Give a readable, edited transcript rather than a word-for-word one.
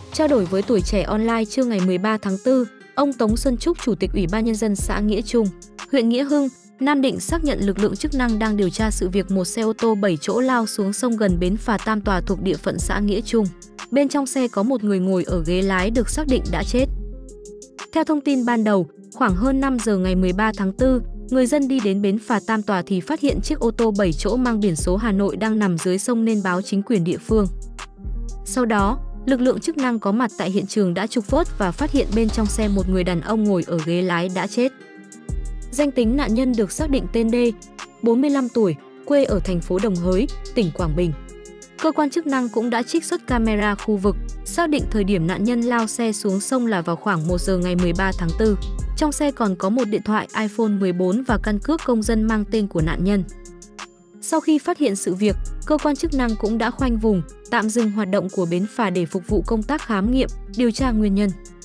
Trao đổi với Tuổi Trẻ Online trưa ngày 13 tháng 4, ông Tống Xuân Trúc, Chủ tịch Ủy ban Nhân dân xã Nghĩa Trung, huyện Nghĩa Hưng, Nam Định xác nhận lực lượng chức năng đang điều tra sự việc một xe ô tô 7 chỗ lao xuống sông gần bến phà Tam Tòa thuộc địa phận xã Nghĩa Trung. Bên trong xe có một người ngồi ở ghế lái được xác định đã chết. Theo thông tin ban đầu, khoảng hơn 5 giờ ngày 13 tháng 4, người dân đi đến bến phà Tam Tòa thì phát hiện chiếc ô tô 7 chỗ mang biển số Hà Nội đang nằm dưới sông nên báo chính quyền địa phương. Sau đó, lực lượng chức năng có mặt tại hiện trường đã trục vớt và phát hiện bên trong xe một người đàn ông ngồi ở ghế lái đã chết. Danh tính nạn nhân được xác định tên D, 45 tuổi, quê ở thành phố Đồng Hới, tỉnh Quảng Bình. Cơ quan chức năng cũng đã trích xuất camera khu vực, xác định thời điểm nạn nhân lao xe xuống sông là vào khoảng 1 giờ ngày 13 tháng 4. Trong xe còn có một điện thoại iPhone 14 và căn cước công dân mang tên của nạn nhân. Sau khi phát hiện sự việc, cơ quan chức năng cũng đã khoanh vùng, tạm dừng hoạt động của bến phà để phục vụ công tác khám nghiệm, điều tra nguyên nhân.